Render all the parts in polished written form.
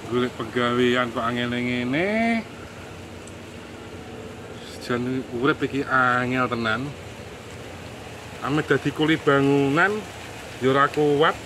golek pegawean kok angel ngene. Jan urip iki angel tenan. Ame dadi kuli bangunan ya ora kuat.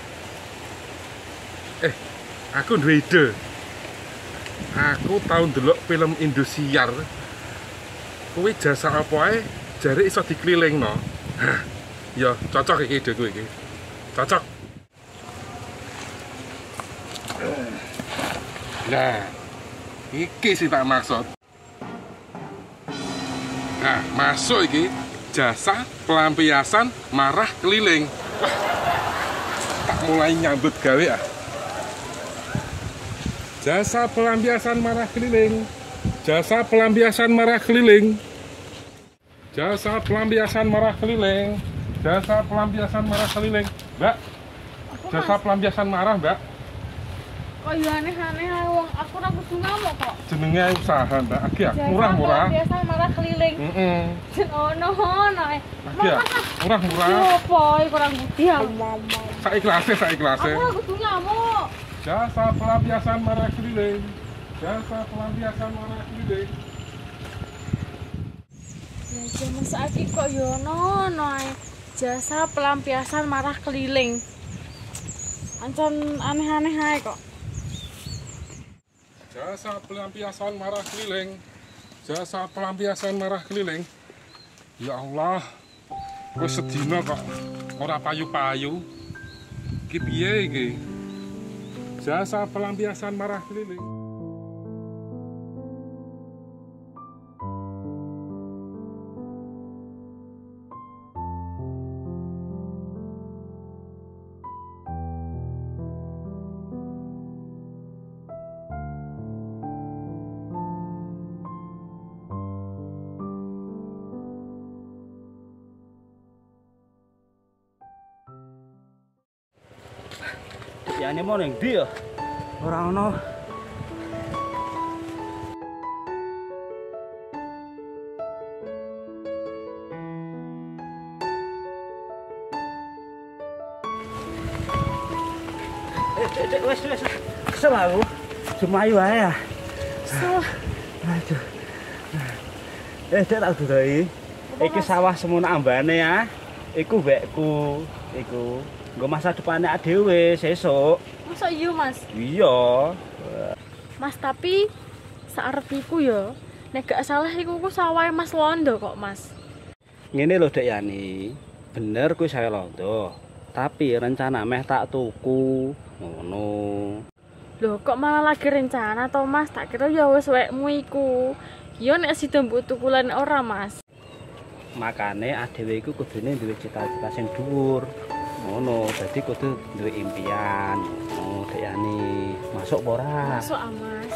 Aku duwe ide. Aku tau ndelok film Indosiar. Kuwi jasa apa ae jare iso dikelilingno. Ya cocok iki ideku iki. Cocok. Nah, iki sih tak maksud. Nah, masuk iki jasa pelampiasan marah keliling. Wah, tak mulai nyambut gawe ah. Jasa pelampiasan marah keliling. Jasa pelampiasan marah keliling. Jasa pelampiasan marah keliling. Jasa pelampiasan marah keliling. Mbak, jasa pelampiasan marah, Mbak. Kok ya aneh-aneh wong aku ora kudu ngamuk kok. Jenenge usaha, Mbak. Aki ya, murah-murah. Biasa marah keliling. Jen ono ae. Aki ya, murah-murah. Yo apa kurang budi ya. Saiklase. Aku ora kudu ngamuk. Jasa pelampiasan marah keliling. Jasa pelampiasan marah keliling. Ya jaman saiki kok yo ono ae. Jasa pelampiasan marah keliling. Ancen aneh-aneh ae kok. Jasa pelampiasan marah keliling. Jasa pelampiasan marah keliling. Ya Allah, wis sedina kok ora payu-payu. Iki piye iki? Jasa pelampiasan marah keliling. Ya ini mau neng dia, orang no. Wes, kesel aku, cuma ayu aja. Aduh, dek tak dudai. Iki sawah semono ambane ya. Iku bekku, iku. Nggo masa depannya dhewe sesuk. Masa iya, Mas? Iya. Mas, tapi sarepiku ya, nek gak salah iku sawahe Mas Londo kok, Mas. Ngene lho Dek Yani. Bener kuwi saya londo. Tapi rencana meh tak tuku. Ngono. Loh, kok malah lagi rencana to, Mas? Tak kira ya wis wekmu iku. Ya nek sida mbok tukulan ora, Mas. Makane adewe iku kudune duwe cita-cita sing dhuwur. Ngono, dadi kudu duwe impian. Oh, Dek Yani, masuk ora? Masuk ah, Mas.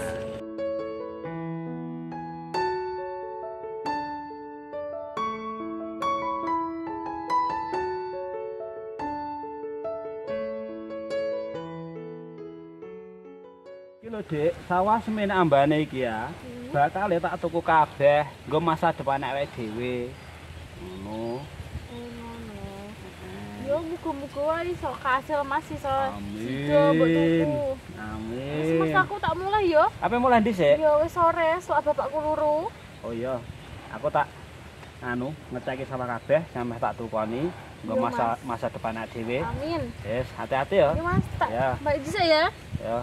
Iki lho, Dik, sawah semene ambane iki ya. Bakal tak tuku kabeh, nggo masa depan awake dhewe. Ngono. Yo muga-muga wae iso kasil Mas iso. Amin. Amin. Mas aku tak mulai yo. Apa mulai dhisik? Yo wis sore, sok bapakku luru. Oh iya. Aku tak ngeceki sama kabeh sampe tak tukoni nggo masa depan awake dhewe. Amin. Yes, hati-hati ya. Iya Mas, tak. Ya. Baik dhisik ya. Ya.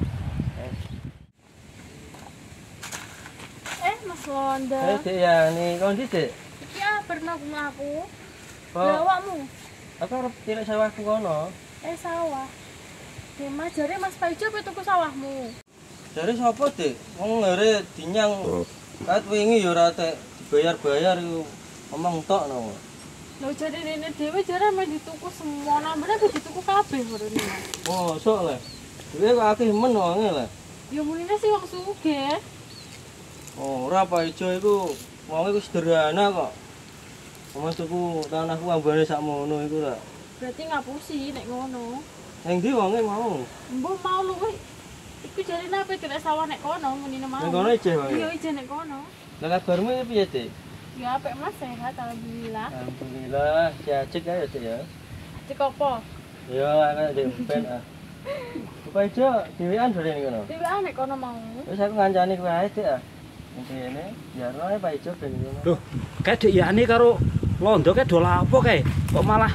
Mas Londo. Dek ya nih kon dhisik. Iki ah pernah aku. Kok Lawakmu. aku arep tilek sawahku kono. Sawah. Mas jare Mas Paijo pe tuku sawahmu. Jare sapa, Dik? Wong ngere dinyang kat wingi ya ora tek dibayar-bayar iku. Omong tok no. Lho jare rene dhewe jare meh dituku semua nambene dituku kabeh rene. Oh, sok le. Dhewe kok akeh men wonge le. Ya munine sih wong sugih. Oh, ora apa ijo iku wonge ku sederhana kok. Omong tuku tanahku ambane sakmono iku ta. Berarti ngapusi nek ngono. Ning ndi wonge mau? Mbok mau luwih. Iku jarine apa tidak sawah nek kono menine mau. Ning kono ijeh wonge. Iya ijeh nek kono. Lah kabarmu piye, Dik? Ya apik Mas sehat alhamdulillah. Alhamdulillah, diajak ae, Dik ya. Cek apa? Ya, ana Dik ben ah. Pak Ijo dhewean dhewe ning kono. Dhewean nek kono mau. Wis aku ngancani kowe ae, Dik. Ngene, biarno ae Pak Ijo ben ngono. Loh, kayak Dek Yani karo Londo kayak dola apa kayak? Kok malah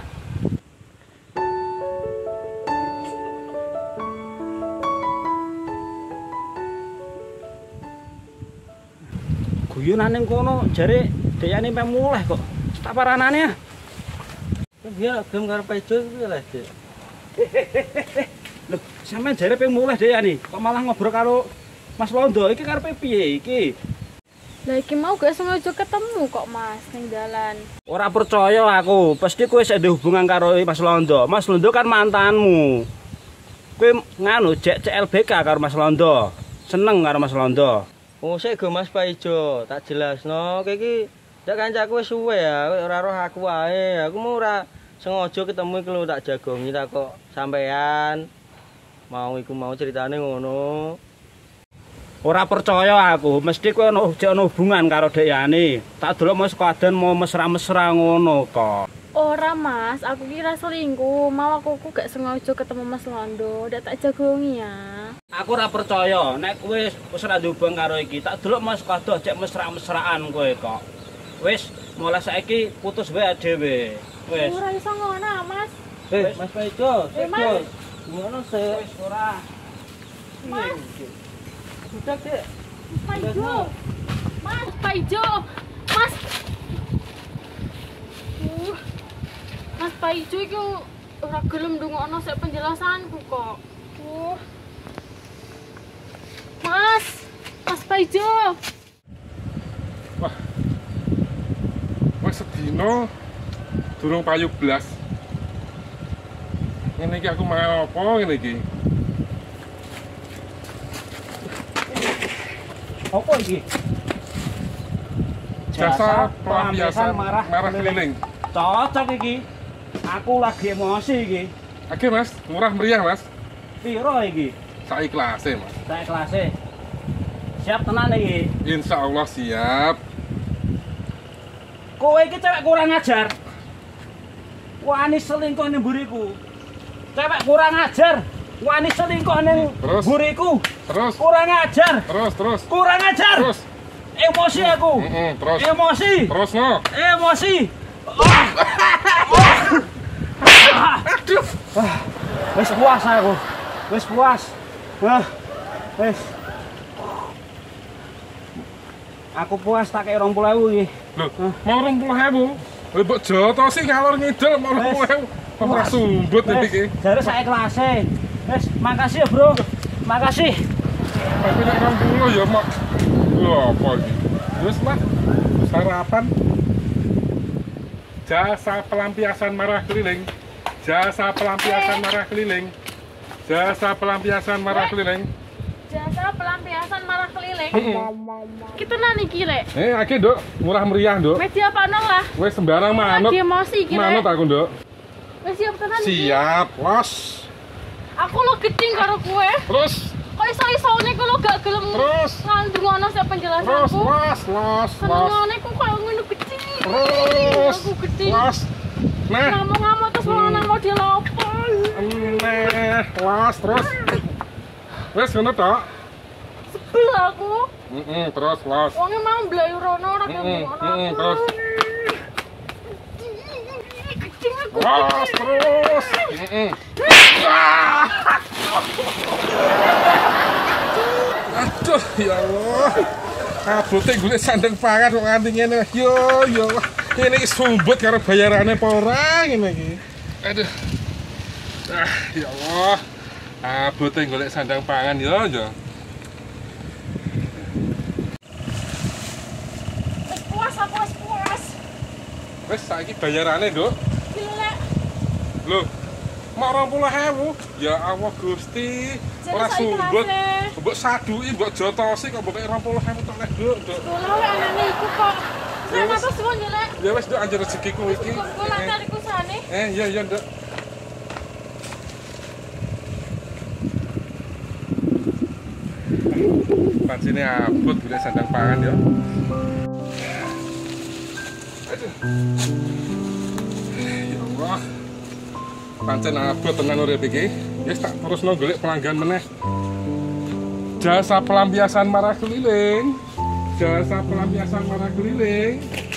guyonan ning kono jare Dek Yani meh mulih kok. Tak paranane ya. Biar gelem karo Pak Ijo kuwi lho, Dik. Loh, sampean jare pengen mulih Dek Yani. Kok malah ngobrol karo Mas Londo iki karepe piye iki? Lah iki mau gak sengaja ketemu kok Mas ning dalan. Ora percaya aku, pasti kowe wis ada hubungan karo Mas Londo. Mas Londo kan mantanmu. Kowe nganu jek CLBK karo Mas Londo. Seneng karo Mas Londo. Oh, sik go Mas Pak Ijo, tak jelasno. Kowe iki dak kancaku wis suwe ya, kowe ora roh aku wae. Aku mau ora sengaja ketemu iki lho tak jagongi tak kok sampean. Mau iku mau ceritane ngono. Ora percaya aku, mesti kowe ono hubungan karo Dek Yani. Tak delok mau sekadan mau mesra-mesra ngono kok. Ora Mas, aku kira selingkuh. Mau aku gak sengaja ketemu Mas Londo, ndak tak jagongi ya. Aku ora percaya nek kowe wis ora hubungan karo iki. Tak delok mau sekadan cek mesra-mesraan kowe kok. Wis, mulai saiki putus wae dhewe. Wis. Ora iso ngono, Mas. Mas Pak Ijo, Mas. ngono sik. Wis ora. Mas. Udah, Dik. Pak Ijo. Mas, Pak Ijo. Mas. Mas Pak Ijo iki ora gelem ndongokno sik penjelasanku kok. Mas. Mas Pak Ijo. Wah. Wes sedina durung payu blas. Ngene iki aku mangan apa ngene iki? Apa iki? Jasa pelampiasan marah keliling. Cocok iki. Aku lagi emosi iki. Oke Mas, murah meriah Mas. Piro iki? Sak ikhlase Mas. Saya kelasnya. Siap tenan iki. Insya Allah siap. Kowe iki cewek kurang ajar. Wani selingkuh ning mburiku. Cewek kurang ajar. Wani selingkuh ning Terus? mburiku. Terus, Kurang ajar. terus. Kurang ajar. Terus. Emosi aku. Terus. Emosi. Terus no. Emosi. Aduh. Wis puas aku. Wis puas. Wis. Aku puas tak kei 20.000 iki. Loh, mau 20.000. Mbok joto sih ngalor ngidul mau 20.000. Ora sumbut iki. Jare saya kelasnya. Wis, makasih ya, Bro. Makasih. Tapi nek 20 ya mak. Lho apa iki? Wis lah. Sarapan. Jasa pelampiasan marah keliling. Jasa pelampiasan marah keliling. Jasa pelampiasan marah keliling. Jasa pelampiasan marah keliling. Kita nang iki rek. Aki Nduk, murah meriah Nduk. Media panel lah. Wis sembarang manut. Lagi emosi iki rek. Manut aku Nduk. Wis siap tenan iki. Siap, los. Aku lo geding karo kowe. Terus, Kok iso-isone kowe lo gak gelem terus. ngandungono sak Terus, penjelasanku. los. Senengane ku koyo ngono geding. Terus, Aku geding. los. Nah, Ngomong-ngomong terus lanang model apa? los, terus. Wis ngono tok. Sebel aku. Terus, los. Wonge mau mblayu rono ora ngomong Terus. Geding aku. Los, terus. Aduh, ya Allah. Abote golek sandeng pangan kok nganti ngene. Yo. Ini iki sumbut karo bayarane apa ora ngene iki. Aduh. Ya Allah. Abote golek sandang pangan yo. Puas aku wis puas. Wis saiki bayarane, Nduk. Gila. Lho, mau 20.000. Ya Allah Gusti. Ora Jadi saiki sumbut. hasil. Mbok saduki, mbok jotosi kok mbok 20.000 tok lek, Nduk. Kula wae anane iku kok. Saya matur suwun ya, Lek. Ya wis Nduk anjir rezekiku iki. Kula tariku sane. Iya Nduk. Pancene abot golek sandang pangan ya. Aduh. Ya Allah. Pancen abot tenan urip iki. Wis tak terusno golek pelanggan meneh. Jasa pelampiasan marah keliling. Jasa pelampiasan marah keliling.